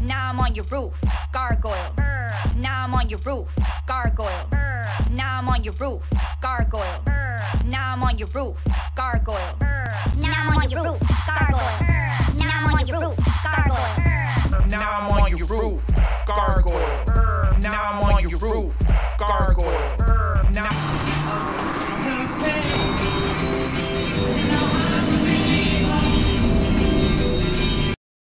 Now I'm on your roof, gargoyle. Now I'm on your roof, gargoyle. Now I'm on your roof, gargoyle. Now I'm on your roof.